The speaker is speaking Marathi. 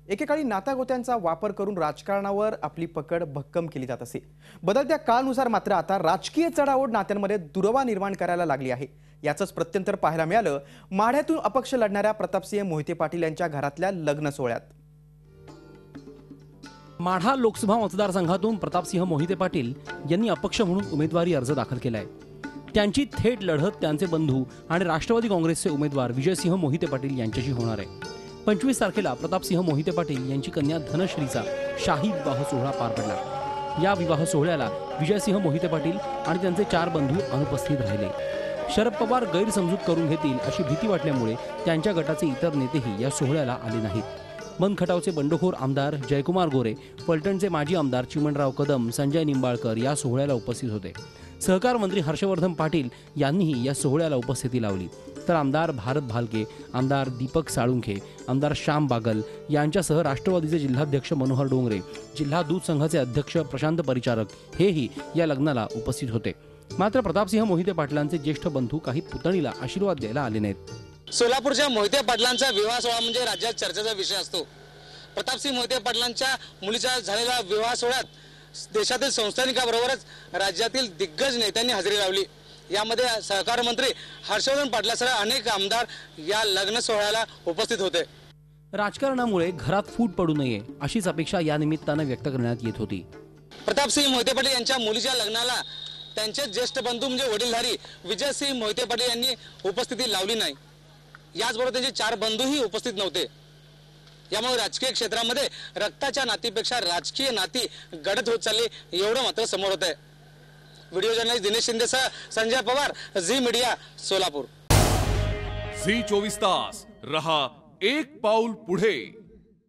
एकेकाळी नातागोत्यांचा वापर करून राजकारणावर आपली पकड भक्कम केली जात असे। बदलत्या काळानुसार मात्र आता राजकीय चढाओढ नात्यांमध्ये दुरावा निर्माण करायला लागली आहे। याचंच प्रत्यंतर पाहायला मिळालं माढ्यातून अपक्ष लढणाऱ्या प्रतापसिंह मोहिते पाटील यांच्या घरातल्या लग्न सोहळ्यात। माढा लोकसभा मतदारसंघातून प्रतापसिंह मोहिते पाटील यांनी अपक्ष म्हणून उमेदवारी अर्ज दाखल केलाय। त्यांची थेट लढत त्यांचे बंधू आणि राष्ट्रवादी काँग्रेसचे उमेदवार विजयसिंह मोहिते पाटील यांच्याशी होणार आहे। 25 तारखेला प्रतापसिंह मोहिते पाटील यांची कन्या धनश्रीचा शाही विवाह सोहळा पार पडला। या विवाह सोहळ्याला विजयसिंह मोहिते पाटील आणि त्यांचे 4 बंधू अनुपस्थित राहिले। शरद पवार गैरसमजूत करून घेतील अशी भीती वाटल्यामुळे त्यांच्या गटाचे इतर नेतेही या सोहळ्याला आले नाहीत। मनखटावचे बंडखोर आमदार जयकुमार गोरे, फलटणचे माजी आमदार चिमणराव कदम, संजय निंबाळकर या सोहळ्याला उपस्थित होते। सहकार मंत्री हर्षवर्धन पाटील यांनीही या सोहळ्याला उपस्थिती लावली। तर आमदार भारत भालके, आमदार दीपक साळुंखे, आमदार श्याम बागल यांच्यासह राष्ट्रवादीचे जिल्हाध्यक्ष मनोहर डोंगरे, जिल्हा दूध संघाचे अध्यक्ष प्रशांत परिचारक हेही या लग्नाला उपस्थित होते। मात्र प्रतापसिंह मोहिते पाटलांचे ज्येष्ठ बंधू काही पुतणीला आशीर्वाद द्यायला आले नाहीत। सोलापूरच्या मोहिते पाटलांचा विवाह सोहळा म्हणजे राज्यात चर्चेचा विषय असतो। प्रतापसिंह मोहिते पाटलांच्या मुलीचा झालेला विवाह सोहळ्यात देशातील संस्थानिकांबरोबरच राज्यातील दिग्गज नेत्यांनी हजेरी लावली। यामध्ये सहकार मंत्री हर्षवर्धन पाटलांसह अनेक आमदार या लग्न सोहळ्याला उपस्थित होते। राजकारणामुळे घरात फूट पडू नये अशीच अपेक्षा या निमित्ताने व्यक्त करण्यात येत होती। प्रतापसिंह मोहिते पाटील यांच्या मुलीच्या लग्नाला त्यांचे ज्येष्ठ बंधू म्हणजे वडीलधारी विजयसिंह मोहिते पाटील यांनी उपस्थिती लावली नाही। याचबरोबर त्यांचे 4 बंधूही उपस्थित नव्हते। यामुळे राजकीय क्षेत्रामध्ये रक्ताच्या नातीपेक्षा राजकीय नाती गडद होत चालली एवढं मात्र समोर होत आहे। व्हिडिओ जर्नलिस्ट दिनेश शिंदेसह Sanjay Pawar, Zee Media, Solapur. Zee 24 तास रहा एक पाऊल पुढे।